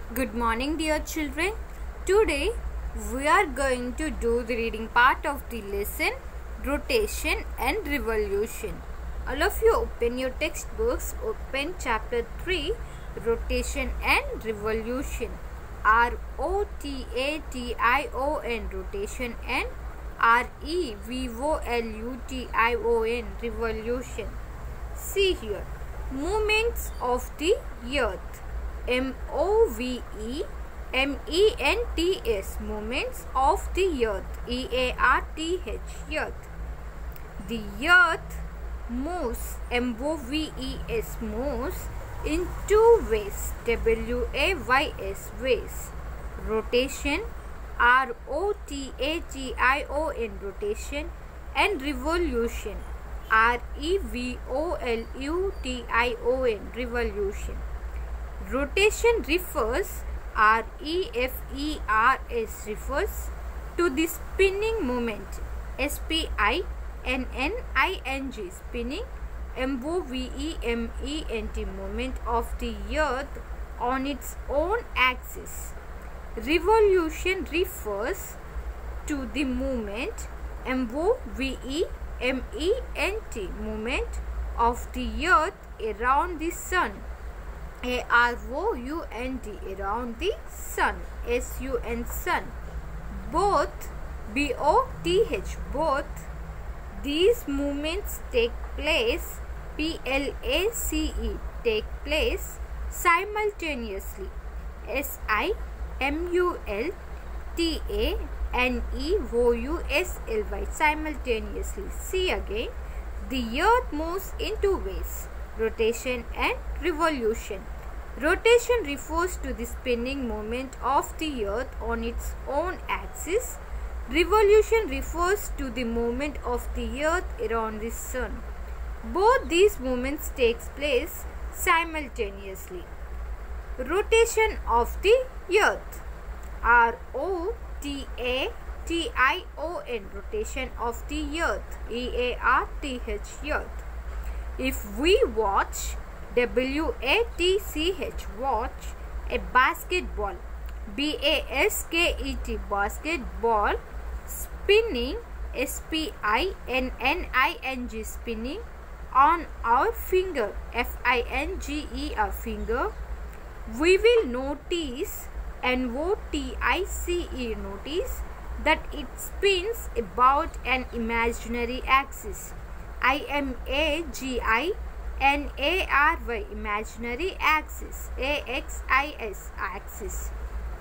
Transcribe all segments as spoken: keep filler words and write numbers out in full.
Good morning, dear children. Today we are going to do the reading part of the lesson Rotation and Revolution. All of you open your textbooks, open chapter three, Rotation and Revolution. R O T A T I O N, rotation, and R E V O L U T I O N, revolution. See here, movements of the earth. M O V E M E N T S, movements of the earth. E A R T H, earth. The earth moves, M O V E S, moves in two ways, W A Y S, ways. Rotation, R O T A T I O N, rotation, and revolution, R E V O L U T I O N, revolution. Rotation refers, R E F E R S, refers to the spinning moment, S P I N N I N G, spinning, M O V E M E N T, movement of the earth on its own axis. Revolution refers to the movement, M O V E M E N T, movement of the earth around the sun, A R O U N D, around the sun, S U N, sun. Both, B O T H, both these movements take place, P L A C E, take place simultaneously, S I M U L T A N E O U S L Y, simultaneously. See again, the earth moves in two ways, rotation and revolution. Rotation refers to the spinning movement of the earth on its own axis. Revolution refers to the movement of the earth around the sun. Both these movements take place simultaneously. Rotation of the earth, R O T A T I O N, rotation of the earth, E A R T H, earth. If we watch, W A T C H, watch, a basketball, B A S K E T, basketball, spinning, S P I N N I N G, spinning, on our finger, F I N G E R, finger, we will notice, N O T I C E, notice, that it spins about an imaginary axis, I M A G I N A R Y, imaginary axis, A X I S, axis.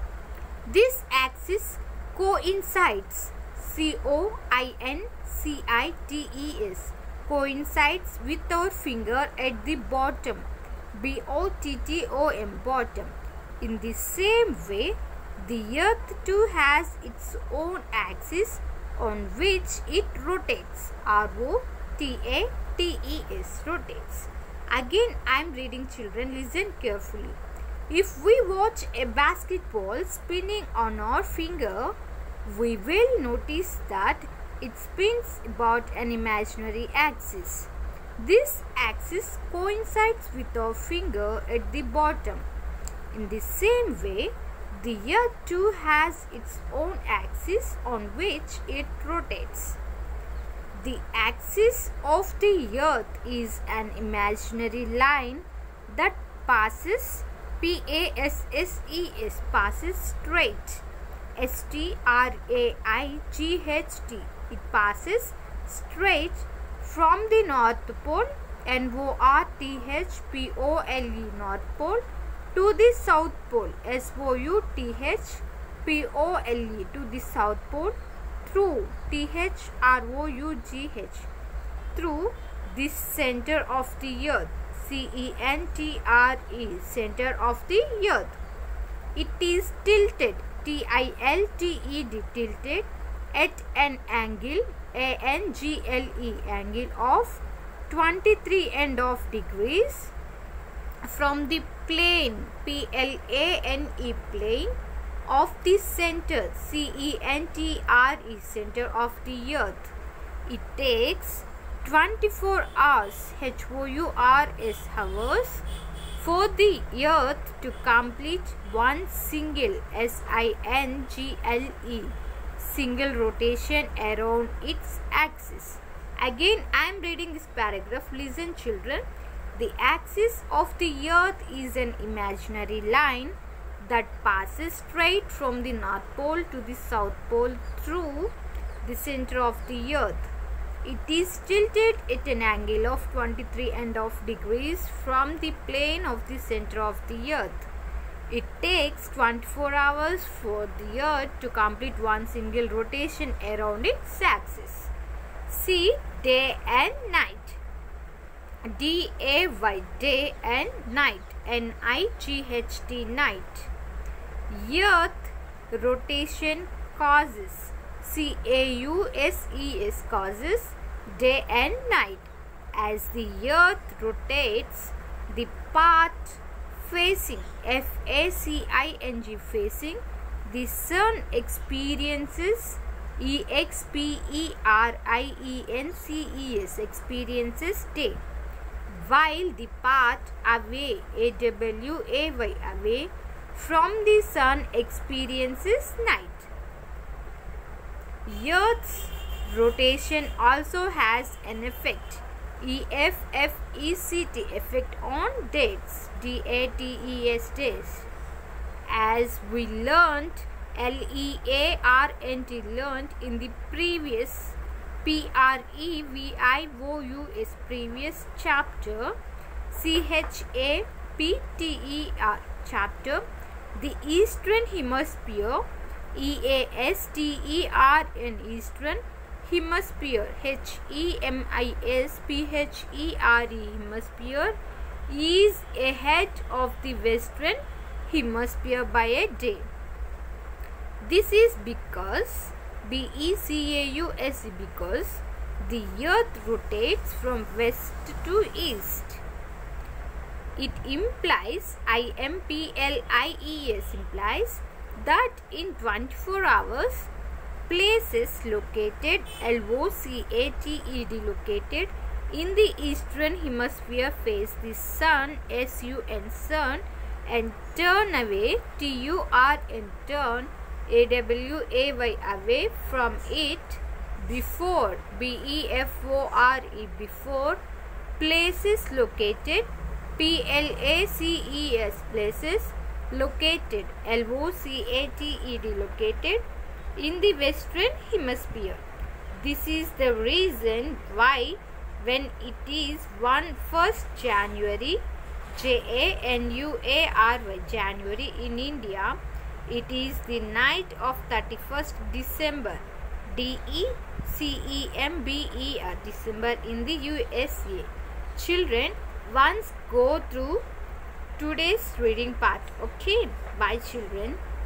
This axis coincides, C O I N C I T E S, coincides with our finger at the bottom, B O T T O M, bottom. In the same way, the earth too has its own axis on which it rotates, R O T A T E S, rotates. Again, I am reading, children, listen carefully. If we watch a basketball spinning on our finger, we will notice that it spins about an imaginary axis. This axis coincides with our finger at the bottom. In the same way, the earth too has its own axis on which it rotates. The axis of the earth is an imaginary line that passes, P A S S E S, passes straight, S T R A I G H T, it passes straight from the North Pole, N O R T H P O L E, North Pole, to the South Pole, S O U T H P O L E, to the South Pole, through, T H R O U G H, through the center of the earth, C E N T R E, center of the earth. It is tilted, T I L T E D, tilted, at an angle, A N G L E, angle of twenty-three and of degrees, from the plane, P L A N E, plane, of the center, C E N T R E, center of the earth. It takes twenty-four hours, H O U R S, hours, For the Earth to complete one single S I N G L E single rotation around its axis. Again, I am reading this paragraph. Listen, children. The axis of the Earth is an imaginary line that passes straight from the North Pole to the South Pole through the center of the Earth. It is tilted at an angle of twenty-three and a half degrees from the plane of the center of the Earth. It takes twenty-four hours for the Earth to complete one single rotation around its axis. See day and night. D A Y, day and night. N I G H T, night. Earth rotation causes, C A U S E S, causes day and night. As the Earth rotates, the path facing, F A C I N G, facing the Sun experiences, E X P E R I E N C E S, experiences day, while the path away, A W A Y, away from the Sun experiences night. Earth's rotation also has an effect, E F F E C T, effect on dates, D A T E S, days. As we learnt, L E A R N T, learnt in the previous P R E V I O U S, previous chapter, C H A P T E R, chapter, the Eastern Hemisphere, E A S T E R N, Eastern Hemisphere, H E M I S P H E R E, Hemisphere, is ahead of the Western Hemisphere by a day. This is because, B E C A U S, because the Earth rotates from west to east. It implies, I M P L I E S, implies that in twenty-four hours, places located, L O C A T E D, located in the Eastern Hemisphere face the Sun, S U N, Sun, and turn away, T U R N, turn, A W A Y, away from it, before, B E F O R E, before places located, P L A C E S, places located, L O C A T E D, located in the Western Hemisphere. This is the reason why when it is first January, J A N U A R Y, January in India, it is the night of thirty-first December, D E C E M B E R, December in the U S A. Children, once go through today's reading part. Okay, bye children.